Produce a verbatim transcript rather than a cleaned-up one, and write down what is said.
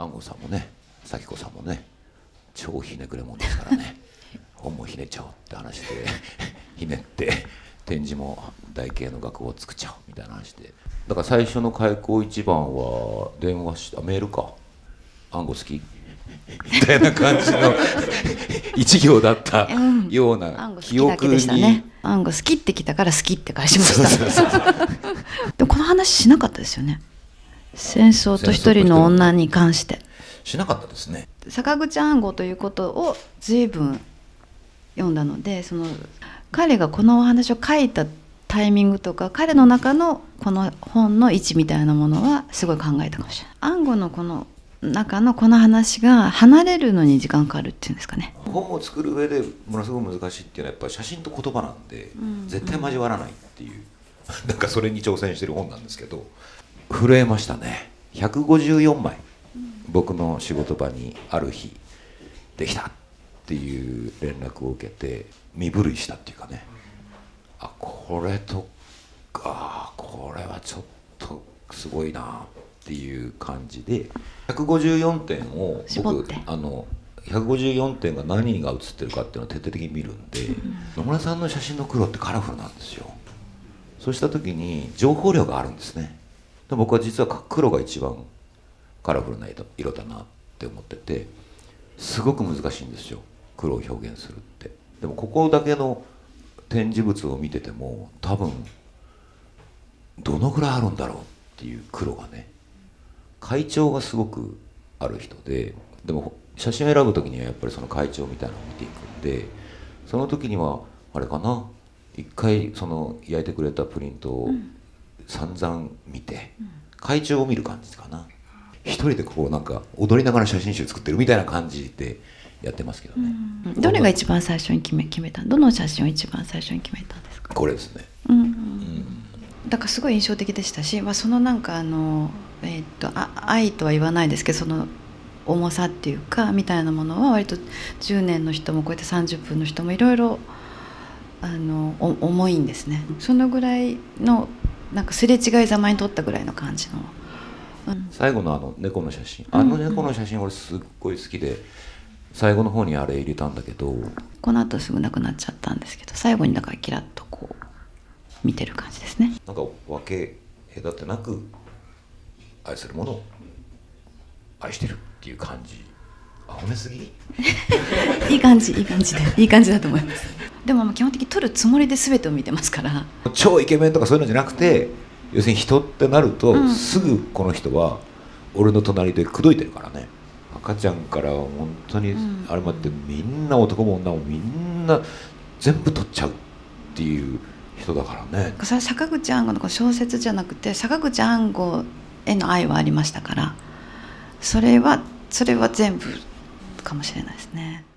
安吾さんもね、咲子さんもね、超ひねくれ者ですからね本もひねっちゃおうって話でひねって展示も台形の学校を作っちゃおうみたいな話で、だから最初の開口一番は電話しあメールか「安吾好き?」みたいな感じの一行だったような記憶に。 安吾好きってきたから好きって返しましたでもこの話しなかったですよね、戦争と一人の女に関して。 しなかったですね。 坂口安吾ということを随分読んだので、その彼がこのお話を書いたタイミングとか彼の中のこの本の位置みたいなものはすごい考えたかもしれない。安吾のこの中のこの話が離れるのに時間かかるっていうんですかね。 本を作る上でものすごく難しいっていうのはやっぱり写真と言葉なんで、うん、絶対交わらないっていうなんかそれに挑戦してる本なんですけど、震えましたね。ひゃくごじゅうよんまい、うん、僕の仕事場にある日できたっていう連絡を受けて身震いしたっていうかね、あこれとかこれはちょっとすごいなっていう感じで、ひゃくごじゅうよんてんを僕あのひゃくごじゅうよんてんが何が写ってるかっていうのを徹底的に見るんで、うん、野村さんの写真の黒ってカラフルなんですよ。そうした時に情報量があるんですね。で僕は実は黒が一番カラフルな色だなって思ってて、すごく難しいんですよ黒を表現するって。でもここだけの展示物を見てても多分どのぐらいあるんだろうっていう黒がね、会長がすごくある人で、でも写真を選ぶ時にはやっぱりその会長みたいなのを見ていくんで、その時にはあれかな、一回その焼いてくれたプリントを散々見て、うん、会長を見る感じかな。一人でこうなんか踊りながら写真集作ってるみたいな感じでやってますけどね。 うん、どれが一番最初に決め決めたどの写真を一番最初に決めたんですか？ これですね。 うんうんうん、だからすごい印象的でしたし、まあ、そのなんかあの、えー、っとあ愛とは言わないですけど、その重さっていうかみたいなものは割とじゅうねんの人もこうやってさんじゅっぷんの人もいろいろあの重いんですね。そのぐらいのなんかすれ違いざまに撮ったぐらいの感じの、 うん、最後のあの猫の写真、あの猫の写真俺すっごい好きで、最後の方にあれ入れたんだけど、 この後すぐなくなっちゃったんですけど、最後にだからキラッとこう見てる感じですね。 なんか分け隔てなく愛するものを愛してるっていう感じ。あ、褒めすぎいい感じいい感じでいい感じだと思います。でも基本的に撮るつもりで全てを見てますから。 超イケメンとかそういうのじゃなくて、要するに人ってなると、うん、すぐこの人は俺の隣で口説いてるからね。赤ちゃんから本当にあれまでみんな男も女もみんな全部撮っちゃうっていう人だからね。 それは坂口安吾の小説じゃなくて坂口安吾への愛はありましたから、それはそれは全部かもしれないですね。